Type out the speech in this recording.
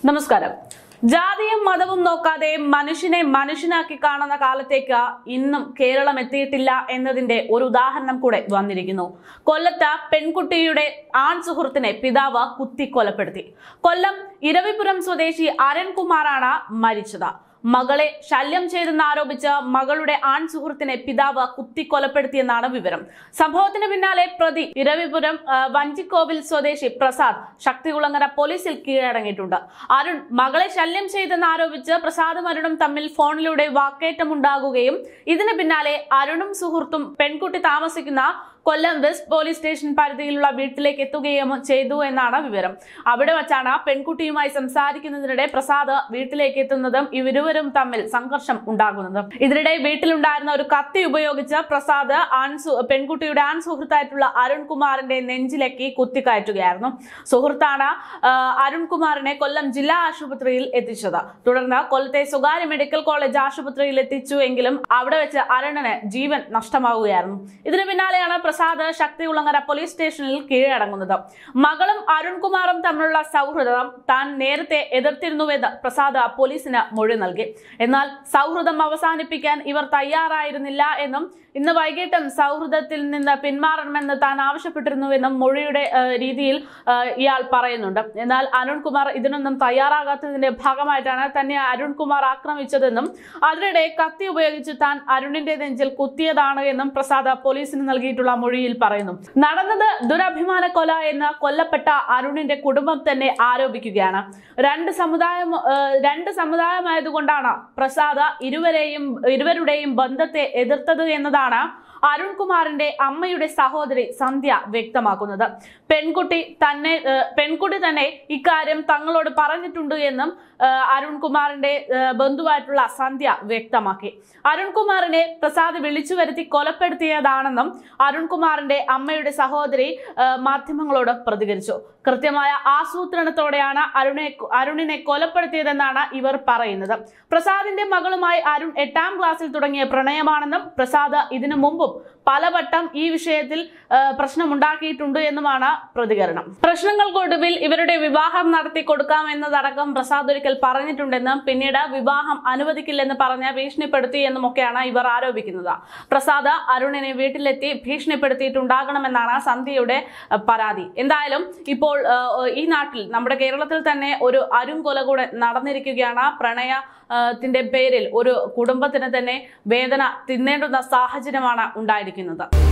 നമസ്കാരം. ജാതിയും മതവും നോക്കാതെ മനുഷ്യനെ മനുഷ്യനാക്കി കാണുന്ന കാലത്തേക്ക് ഇന്നും കേരളം എത്തിയിട്ടില്ല എന്നതിന്റെ ഒരു ഉദാഹരണം കൂടെ വന്നിരിക്കുന്നു. കൊല്ലത്ത് പെൺകുട്ടിയുടെ ആൺ സുഹൃത്തിനെ പിതാവ് കുത്തി കൊലപ്പെടുത്തി. കൊല്ലം ഇരവിപുരം സ്വദേശി അരുൺകുമാറാണ് മരിച്ചത്. മകളെ ശല്യം ചെയ്തെന്ന് ആരോപിച്ച് മകളുടെ ആൺ സുഹൃത്തിനെ പിതാവ് കുത്തി കൊലപ്പെടുത്തിയെന്നാണ് വിവരം. സംഭവത്തിന് പിന്നാലെ പ്രതി ഇരവിപുരം വഞ്ചിക്കോവിൽ സ്വദേശി പ്രസാദ് ശക്തികുളങ്ങര പോലീസിൽ കീഴടങ്ങിയിട്ടുണ്ട്. അരുൺ മകളെ ശല്യം ചെയ്തെന്ന് ആരോപിച്ച് പ്രസാദും അരുണും തമ്മിൽ ഫോണിലൂടെ വാക്കേറ്റമുണ്ടാകുകയും ഇതിന് പിന്നാലെ അരുണും സുഹൃത്തും പെൺകുട്ടി താമസിക്കുന്ന കൊല്ലം വെസ്റ്റ് പോലീസ് സ്റ്റേഷൻ പരിധിയിലുള്ള വീട്ടിലേക്ക് എത്തുകയും ചെയ്തു എന്നാണ് വിവരം. അവിടെ വച്ചാണ് പെൺകുട്ടിയുമായി സംസാരിക്കുന്നതിനിടെ പ്രസാദ് വീട്ടിലേക്ക് എത്തുന്നതും ഇരുവരും തമ്മിൽ സംഘർഷം ഉണ്ടാകുന്നതും. ഇതിനിടെ വീട്ടിലുണ്ടായിരുന്ന ഒരു കത്തി ഉപയോഗിച്ച് പ്രസാദ് പെൺകുട്ടിയുടെ ആൺ സുഹൃത്തായിട്ടുള്ള അരുൺകുമാറിന്റെ നെഞ്ചിലേക്ക് കുത്തിക്കയറ്റുകയായിരുന്നു. സുഹൃത്താണ് അരുൺകുമാറിനെ കൊല്ലം ജില്ലാ ആശുപത്രിയിൽ എത്തിച്ചത്. തുടർന്ന് കൊല്ലത്തെ സ്വകാര്യ മെഡിക്കൽ കോളേജ് ആശുപത്രിയിൽ എത്തിച്ചു എങ്കിലും അവിടെ വെച്ച് അരുണിന് ജീവൻ നഷ്ടമാവുകയായിരുന്നു. ഇതിന് പിന്നാലെയാണ് പ്രസാദ് ശക്തികുളങ്ങര പോലീസ് സ്റ്റേഷനിൽ കീഴടങ്ങുന്നത്. മകളും അരുൺകുമാറും തമ്മിലുള്ള സൗഹൃദം താൻ നേരത്തെ എതിർത്തിരുന്നുവെന്ന് പ്രസാദ് പോലീസിന് മൊഴി നൽകി. എന്നാൽ സൗഹൃദം അവസാനിപ്പിക്കാൻ ഇവർ തയ്യാറായിരുന്നില്ല എന്നും ഇന്ന് വൈകിട്ടും സൗഹൃദത്തിൽ നിന്ന് പിന്മാറണമെന്ന് താൻ ആവശ്യപ്പെട്ടിരുന്നുവെന്നും മൊഴിയുടെ രീതിയിൽ ഇയാൾ പറയുന്നുണ്ട്. എന്നാൽ അരുൺകുമാർ ഇതിനൊന്നും തയ്യാറാകാത്തതിന്റെ ഭാഗമായിട്ടാണ് തന്നെ അരുൺകുമാർ ആക്രമിച്ചതെന്നും അതിനിടെ കത്തി ഉപയോഗിച്ച് താൻ അരുണിന്റെ നെഞ്ചിൽ കുത്തിയതാണ് എന്നും പ്രസാദ് പോലീസിന് നൽകിയിട്ടുള്ള മൊഴിയിൽ പറയുന്നു. നടന്നത് ദുരഭിമാന കൊല എന്ന് കൊല്ലപ്പെട്ട അരുണിന്റെ കുടുംബം തന്നെ ആരോപിക്കുകയാണ്. രണ്ട് സമുദായമായതുകൊണ്ടാണ് പ്രസാദ് ഇരുവരുടെയും ബന്ധത്തെ എതിർത്തത് എന്നതാണ് അരുൺകുമാറിന്റെ അമ്മയുടെ സഹോദരി സന്ധ്യ വ്യക്തമാക്കുന്നത്. പെൺകുട്ടി തന്നെ ഇക്കാര്യം തങ്ങളോട് പറഞ്ഞിട്ടുണ്ട് എന്നും അരുൺകുമാറിന്റെ ബന്ധുവായിട്ടുള്ള സന്ധ്യ വ്യക്തമാക്കി. അരുൺകുമാറിനെ പ്രസാദ് വിളിച്ചു വരുത്തി കൊലപ്പെടുത്തിയതാണെന്നും അരുൺകുമാറിന്റെ അമ്മയുടെ സഹോദരി മാധ്യമങ്ങളോട് പ്രതികരിച്ചു. കൃത്യമായ ആസൂത്രണത്തോടെയാണ് അരുണിനെ കൊലപ്പെടുത്തിയതെന്നാണ് ഇവർ പറയുന്നത്. പ്രസാദിന്റെ മകളുമായി അരുൺ 8ാം ക്ലാസ്സിൽ തുടങ്ങിയ പ്രണയമാണെന്നും പ്രസാദ് ഇതിനു മുമ്പും പലവട്ടം ഈ വിഷയത്തിൽ പ്രശ്നമുണ്ടാക്കിയിട്ടുണ്ട് എന്നുമാണ് പ്രതികരണം. പ്രശ്നങ്ങൾക്കൊടുവിൽ ഇവരുടെ വിവാഹം നടത്തി കൊടുക്കാമെന്നതടക്കം പ്രസാദ് ഒരിക്കൽ പറഞ്ഞിട്ടുണ്ടെന്നും പിന്നീട് വിവാഹം അനുവദിക്കില്ലെന്ന് പറഞ്ഞ് ഭീഷണിപ്പെടുത്തി എന്നുമൊക്കെയാണ് ഇവർ ആരോപിക്കുന്നത്. പ്രസാദ് അരുണിനെ വീട്ടിലെത്തി ഭീഷണിപ്പെടുത്തിയിട്ടുണ്ടാകണമെന്നാണ് സന്ധ്യയുടെ പരാതി. എന്തായാലും ഇപ്പോൾ ഈ നാട്ടിൽ നമ്മുടെ കേരളത്തിൽ തന്നെ ഒരു അരുൺ കൊല കൂടെ നടന്നിരിക്കുകയാണ്. പ്രണയത്തിന്റെ പേരിൽ ഒരു കുടുംബത്തിന് തന്നെ വേദന തിന്നേണ്ടുന്ന സാഹചര്യമാണ് ഉണ്ടായിരിക്കുന്നത്.